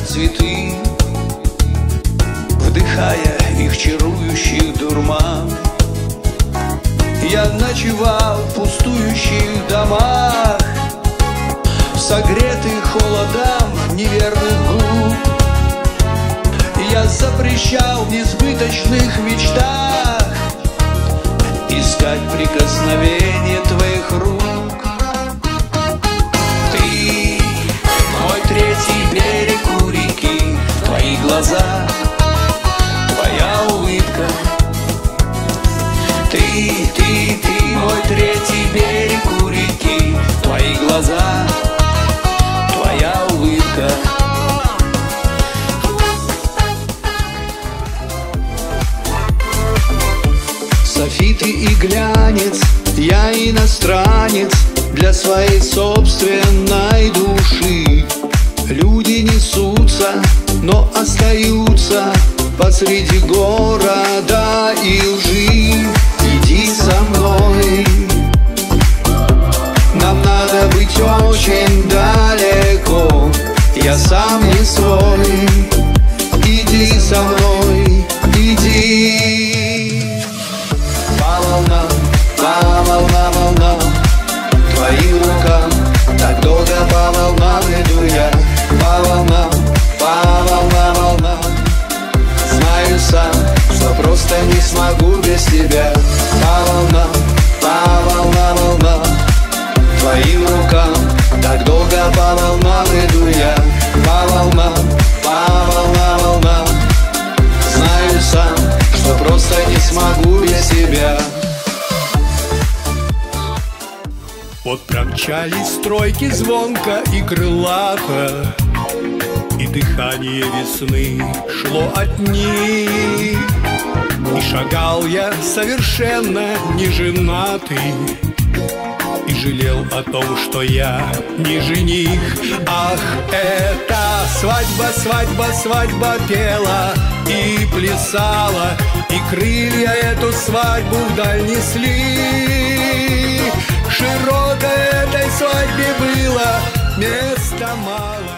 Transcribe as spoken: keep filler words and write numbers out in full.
цветы, вдыхая их чарующий дурман. Я ночевал в пустующих домах, согретый холодам неверных губ. Я запрещал в несбыточных мечтах искать прикосновение твоих рук. Ты мой третий берег у реки, твои глаза, твоя улыбка. Ты, ты, ты мой третий берег у реки, твои глаза, твоя улыбка. Софиты и глянец, я иностранец для своей собственной души. Люди несутся, но остаются посреди города и лжи. Иди со мной, нам надо быть очень далеко. Я сам не свой, иди со мной, иди. По волнам, по волнам, волнам, твоим рукам, так долго по волнам иду я. По волнам, по волнам, волнам, знаю сам, что просто не смогу без тебя. По волнам, по волнам, волнам, твоим рукам, так долго по волнам иду я. По волнам, по волнам, волнам, знаю сам, что просто не смогу без тебя. Вот промчались стройки звонко и крылато, и дыхание весны шло от них. И шагал я совершенно неженатый, и жалел о том, что я не жених. Ах, эта свадьба, свадьба, свадьба пела и плясала, и крылья эту свадьбу вдаль несли. Широкой этой свадьбе было места мало.